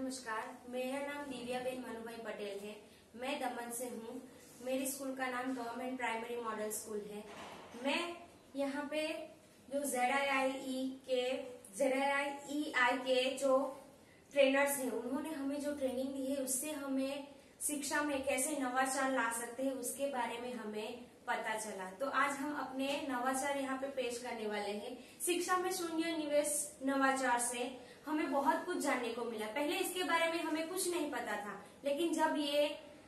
नमस्कार, मेरा नाम दिव्याबेन मनुभाई पटेल है। मैं दमन से हूँ। मेरे स्कूल का नाम गवर्नमेंट प्राइमरी मॉडल स्कूल है। मैं यहाँ पे जो ZIEI के जो ट्रेनर्स हैं, उन्होंने हमें जो ट्रेनिंग दी है, उससे हमें शिक्षा में कैसे नवाचार ला सकते हैं उसके बारे में हमें पता चला। तो आज हम अपने नवाचार यहाँ पे पेश करने वाले हैं। शिक्षा में शून्य निवेश नवाचार से हमें बहुत कुछ जानने को मिला। पहले इसके बारे में हमें कुछ नहीं पता था, लेकिन जब ये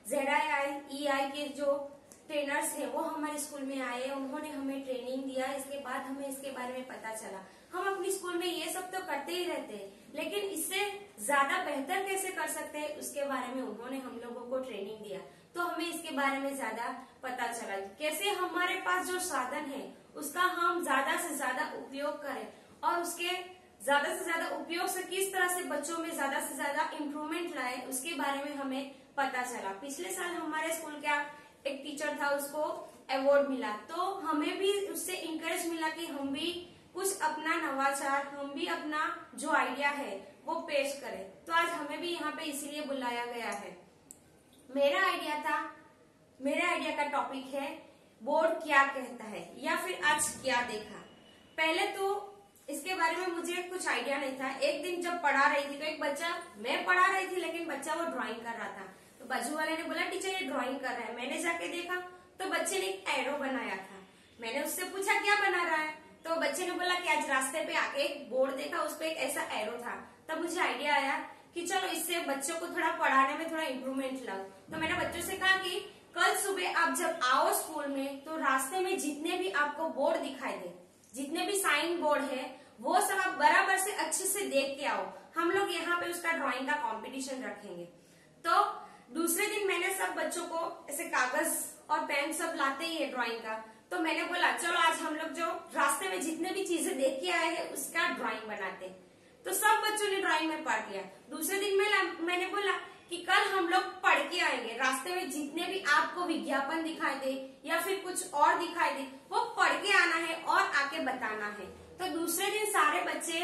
ZIEI के जो ट्रेनर्स हैं वो हमारे स्कूल में आए, उन्होंने हमें ट्रेनिंग दिया, इसके बाद हमें इसके बारे में पता चला। हम अपनी स्कूल में ये सब तो करते ही रहते हैं, लेकिन इससे ज्यादा बेहतर कैसे कर सकते हैं उसके बारे में उन्होंने हम लोगों को ट्रेनिंग दिया। तो हमें इसके बारे में ज्यादा पता चला, कैसे हमारे पास जो साधन है उसका हम ज्यादा से ज्यादा उपयोग करें और उसके ज्यादा से ज्यादा उपयोग से किस तरह से बच्चों में ज्यादा से ज्यादा इम्प्रूवमेंट लाए, उसके बारे में हमें पता चला। पिछले साल हमारे स्कूल का एक टीचर था, उसको अवार्ड मिला, तो हमें भी उससे इंकरेज मिला कि हम भी कुछ अपना नवाचार, हम भी अपना जो आइडिया है वो पेश करें। तो आज हमें भी यहाँ पे इसलिए बुलाया गया है। मेरा आइडिया का टॉपिक है बोर्ड क्या कहता है, या फिर आज क्या देखा। पहले तो इसके बारे में मुझे कुछ आइडिया नहीं था। एक दिन जब पढ़ा रही थी तो एक बच्चा, मैं पढ़ा रही थी लेकिन बच्चा वो ड्राइंग कर रहा था, तो बाजू वाले ने बोला टीचर ये ड्राइंग कर रहा है। मैंने जाके देखा तो बच्चे ने एक एरो बनाया था। मैंने उससे पूछा क्या बना रहा है, तो बच्चे ने बोला कि आज रास्ते पे आके एक बोर्ड देखा, उस पे एक ऐसा एरो था। तब मुझे आइडिया आया कि चलो इससे बच्चों को थोड़ा पढ़ाने में थोड़ा इम्प्रूवमेंट लाओ। तो मैंने बच्चों से कहा कि कल सुबह आप जब आओ स्कूल में तो रास्ते में जितने भी आपको बोर्ड दिखाई दे, जितने भी साइन बोर्ड है, वो सब आप बराबर से अच्छे से देख के आओ। हम लोग यहाँ पे उसका ड्राइंग का कंपटीशन रखेंगे। तो दूसरे दिन मैंने सब बच्चों को ऐसे कागज और पेन सब लाते ही है ड्राइंग का, तो मैंने बोला चलो आज हम लोग जो रास्ते में जितने भी चीजें देख के आए हैं उसका ड्राइंग बनाते। तो सब बच्चों ने ड्राइंग में पढ़ लिया। दूसरे दिन मैंने बोला कि कल हम लोग पढ़ के आएंगे, रास्ते में जितने भी आपको विज्ञापन दिखाई दे या फिर कुछ और दिखाई दे वो पढ़ के आना है और आके बताना है। तो दूसरे दिन सारे बच्चे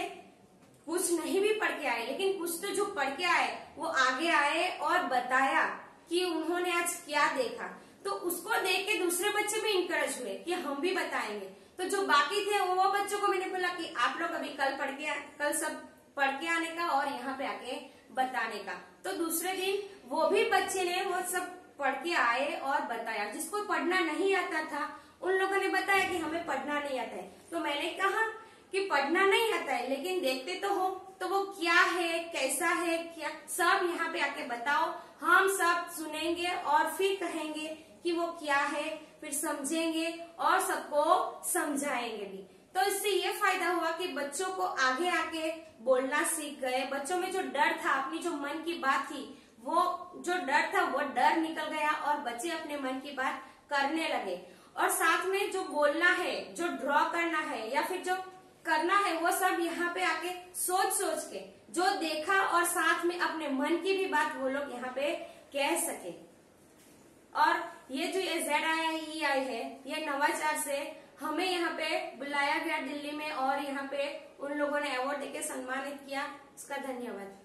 कुछ नहीं भी पढ़ के आए, लेकिन कुछ तो जो पढ़ के आए वो आगे आए और बताया कि उन्होंने आज क्या देखा। तो उसको देख के दूसरे बच्चे भी इंकरेज हुए कि हम भी बताएंगे। तो जो बाकी थे वो बच्चों को मैंने बोला कि आप लोग अभी कल सब पढ़ के आने का और यहाँ पे आके बताने का। तो दूसरे दिन वो भी बच्चे ने वो सब पढ़ के आए और बताया। जिसको पढ़ना नहीं आता था उन लोगों ने बताया कि हमें पढ़ना नहीं आता है। तो मैंने कहा कि पढ़ना नहीं आता है लेकिन देखते तो हो, तो वो क्या है, कैसा है, क्या सब यहाँ पे आके बताओ। हम सब सुनेंगे और फिर कहेंगे कि वो क्या है, फिर समझेंगे और सबको समझाएंगे भी। तो इससे ये फायदा हुआ कि बच्चों को आगे आके बोलना सीख गए। बच्चों में जो डर था, अपनी जो मन की बात थी, वो जो डर था वो डर निकल गया और बच्चे अपने मन की बात करने लगे। और साथ में जो बोलना है, जो ड्रॉ करना है या फिर जो करना है, वो सब यहाँ पे आके सोच सोच के जो देखा और साथ में अपने मन की भी बात वो लोग यहाँ पे कह सके। और ये जो ZIEI है, ये नवाचार से हमें यहाँ पे बुलाया गया दिल्ली में और यहाँ पे उन लोगों ने अवार्ड देके सम्मानित किया। उसका धन्यवाद।